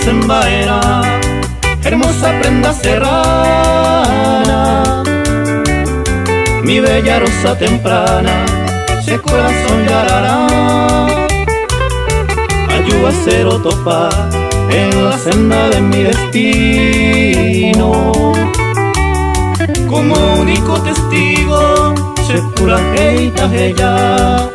desenvaina, hermosa prenda serrana, mi bella rosa temprana, si corazón llorará, ayuda a ser topa en la senda de mi destino. Como único testigo, se pura heita ella.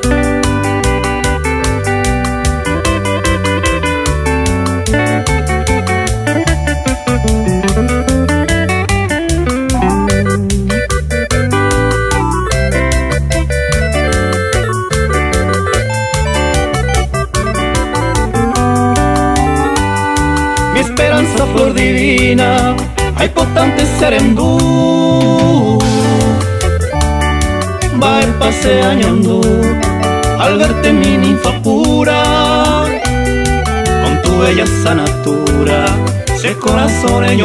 Mi esperanza flor divina, hay potente serendú, va a ir paseando al verte mi ninfa pura, con tu bella sanatura, ese corazón yo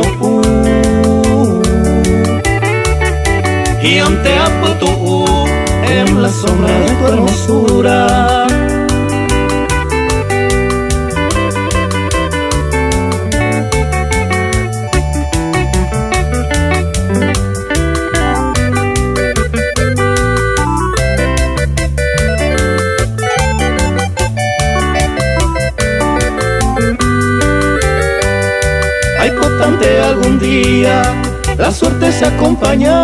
y ante tú en la sombra de tu hermosura. Ay, potente algún día la suerte se acompaña.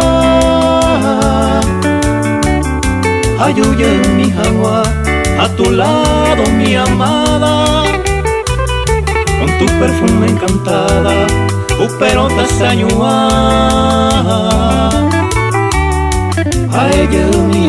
Ayuye mi jagua, a tu lado mi amada, con tu perfume encantada, tu perota se añua. Ay, mi